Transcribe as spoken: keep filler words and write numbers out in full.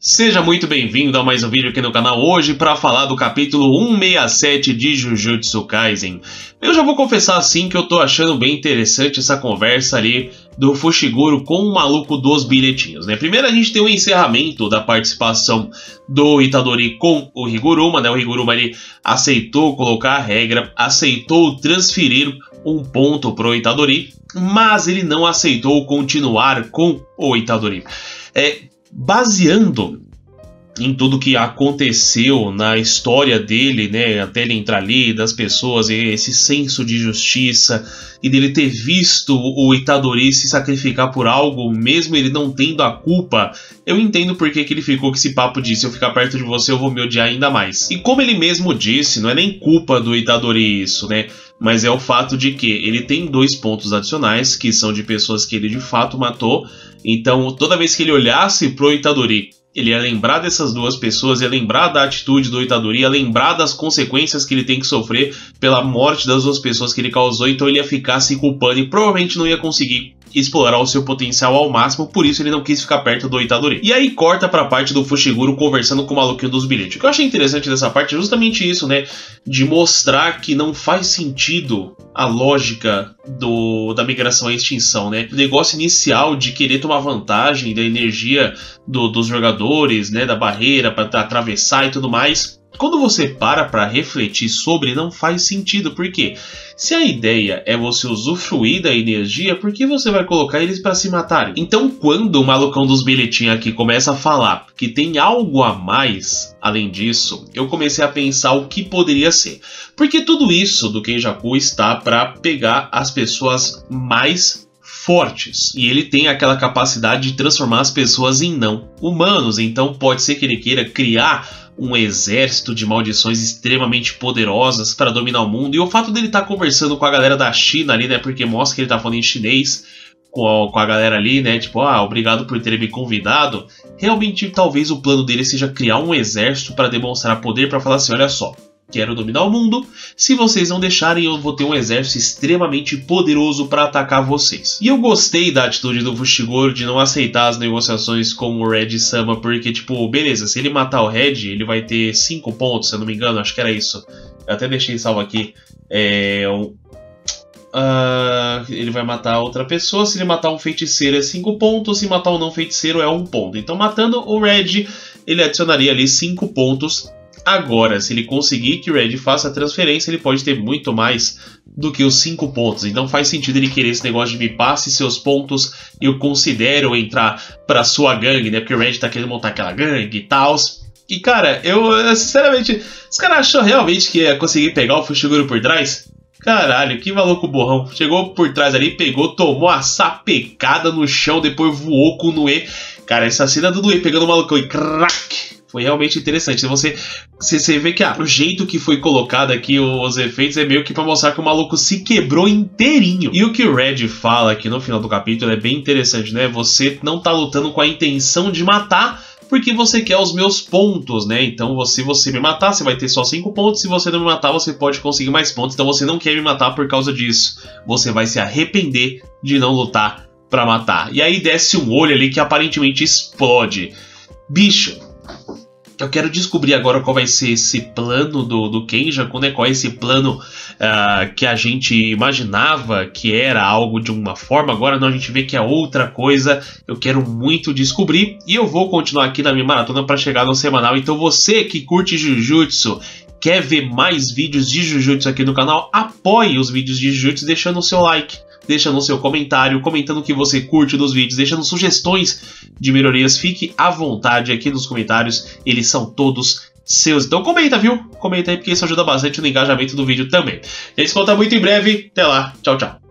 Seja muito bem-vindo a mais um vídeo aqui no canal hoje para falar do capítulo cento e sessenta e sete de Jujutsu Kaisen. Eu já vou confessar assim que eu tô achando bem interessante essa conversa ali do Fushiguro com o maluco dos bilhetinhos, né? Primeiro a gente tem o encerramento da participação do Itadori com o Higuruma, né? O Higuruma ele aceitou colocar a regra, aceitou transferir um ponto pro Itadori, mas ele não aceitou continuar com o Itadori. É... Baseando em tudo que aconteceu na história dele, né, até ele entrar ali, das pessoas, esse senso de justiça e dele ter visto o Itadori se sacrificar por algo, mesmo ele não tendo a culpa, eu entendo porque que ele ficou com esse papo de se eu ficar perto de você eu vou me odiar ainda mais. E como ele mesmo disse, não é nem culpa do Itadori isso, né, mas é o fato de que ele tem dois pontos adicionais, que são de pessoas que ele de fato matou. Então, toda vez que ele olhasse pro Itadori, ele ia lembrar dessas duas pessoas, ia lembrar da atitude do Itadori, ia lembrar das consequências que ele tem que sofrer pela morte das duas pessoas que ele causou, então ele ia ficar se culpando e provavelmente não ia conseguir explorar o seu potencial ao máximo, por isso ele não quis ficar perto do Itadori. E aí corta pra parte do Fushiguro conversando com o maluquinho dos bilhetes. O que eu achei interessante dessa parte é justamente isso, né? De mostrar que não faz sentido a lógica do, da migração à extinção, né? O negócio inicial de querer tomar vantagem da energia do, dos jogadores, né? Da barreira para atravessar e tudo mais. Quando você para para refletir sobre, não faz sentido, porque se a ideia é você usufruir da energia, por que você vai colocar eles para se matarem? Então quando o malucão dos bilhetinhos aqui começa a falar que tem algo a mais além disso, eu comecei a pensar o que poderia ser. Porque tudo isso do Kenjaku está para pegar as pessoas mais fortes. E ele tem aquela capacidade de transformar as pessoas em não humanos, então pode ser que ele queira criar um exército de maldições extremamente poderosas para dominar o mundo. E o fato dele estar tá conversando com a galera da China ali, né, porque mostra que ele tá falando em chinês com a, com a galera ali, né, tipo, ah, obrigado por ter me convidado. Realmente, talvez o plano dele seja criar um exército para demonstrar poder, para falar assim, olha só, quero dominar o mundo, se vocês não deixarem eu vou ter um exército extremamente poderoso para atacar vocês. E eu gostei da atitude do Fushiguro de não aceitar as negociações com o Red Sama, porque tipo, beleza, se ele matar o Red, ele vai ter cinco pontos, se eu não me engano, acho que era isso. Eu até deixei salvo aqui. É... Uh, ele vai matar outra pessoa, se ele matar um feiticeiro é cinco pontos, se matar um não feiticeiro é um ponto. Então matando o Red, ele adicionaria ali cinco pontos. Agora, se ele conseguir que o Red faça a transferência, ele pode ter muito mais do que os cinco pontos. Então faz sentido ele querer esse negócio de me passe seus pontos e eu considero entrar pra sua gangue, né? Porque o Red tá querendo montar aquela gangue e tal. E cara, eu sinceramente, os caras achou realmente que ia conseguir pegar o Fushiguro por trás? Caralho, que maluco borrão. Chegou por trás ali, pegou, tomou a sapecada no chão, depois voou com o Nue. Cara, essa cena do Nue pegando o malucão e crack! Foi realmente interessante. Você, você, você vê que ah, o jeito que foi colocado aqui os efeitos é meio que pra mostrar que o maluco se quebrou inteirinho. E o que o Red fala aqui no final do capítulo é bem interessante, né? Você não tá lutando com a intenção de matar porque você quer os meus pontos, né? Então se você me matar, você vai ter só cinco pontos. Se você não me matar, você pode conseguir mais pontos. Então você não quer me matar por causa disso. Você vai se arrepender de não lutar pra matar. E aí desce um olho ali que aparentemente explode. Bicho, eu quero descobrir agora qual vai ser esse plano do, do Kenjaku, né? Qual é esse plano uh, que a gente imaginava que era algo de uma forma, agora não, a gente vê que é outra coisa. Eu quero muito descobrir e eu vou continuar aqui na minha maratona para chegar no semanal. Então você que curte Jujutsu, quer ver mais vídeos de Jujutsu aqui no canal, apoie os vídeos de Jujutsu deixando o seu like. Deixa no seu comentário, comentando o que você curte dos vídeos, deixando sugestões de melhorias. Fique à vontade aqui nos comentários, eles são todos seus. Então comenta, viu? Comenta aí porque isso ajuda bastante no engajamento do vídeo também. A gente se volta muito em breve. Até lá. Tchau, tchau.